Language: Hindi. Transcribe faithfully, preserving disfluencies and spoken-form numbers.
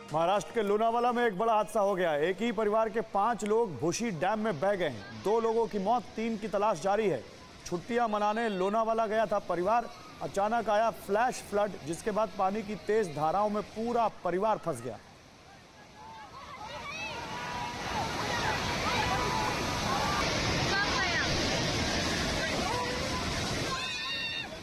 महाराष्ट्र के लोनावाला में एक बड़ा हादसा हो गया। एक ही परिवार के पांच लोग भूशी डैम में बह गए हैं। दो लोगों की मौत, तीन की तलाश जारी है। छुट्टियां मनाने लोनावाला गया था परिवार। अचानक आया फ्लैश फ्लड, जिसके बाद पानी की तेज धाराओं में पूरा परिवार फंस गया।